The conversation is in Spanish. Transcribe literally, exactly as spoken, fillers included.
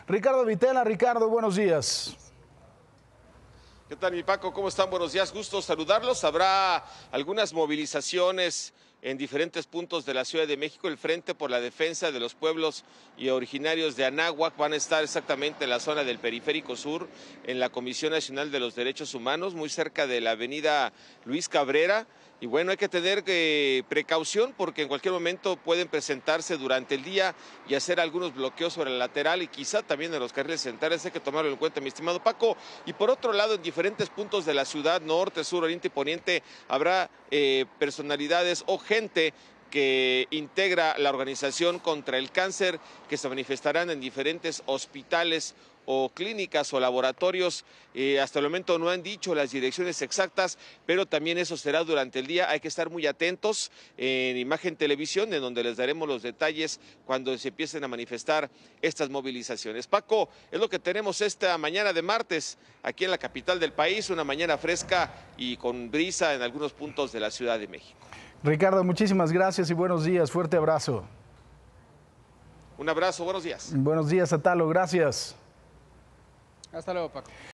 Ricardo Vitela. Ricardo, buenos días. ¿Qué tal, mi Paco? ¿Cómo están? Buenos días, gusto saludarlos. Habrá algunas movilizaciones en diferentes puntos de la Ciudad de México. El Frente por la Defensa de los Pueblos y Originarios de Anáhuac van a estar exactamente en la zona del Periférico Sur, en la Comisión Nacional de los Derechos Humanos, muy cerca de la avenida Luis Cabrera. Y bueno, hay que tener eh, precaución porque en cualquier momento pueden presentarse durante el día y hacer algunos bloqueos sobre el lateral y quizá también en los carriles centrales. Hay que tomarlo en cuenta, mi estimado Paco. Y por otro lado, en diferentes puntos de la ciudad, norte, sur, oriente y poniente, habrá eh, personalidades o gente que integra la organización contra el cáncer, que se manifestarán en diferentes hospitales o clínicas o laboratorios. Eh, hasta el momento no han dicho las direcciones exactas, pero también eso será durante el día. Hay que estar muy atentos en Imagen Televisión, en donde les daremos los detalles cuando se empiecen a manifestar estas movilizaciones. Paco, es lo que tenemos esta mañana de martes aquí en la capital del país, una mañana fresca y con brisa en algunos puntos de la Ciudad de México. Ricardo, muchísimas gracias y buenos días. Fuerte abrazo. Un abrazo, buenos días. Buenos días, Atalo. Gracias. Hasta luego, Paco.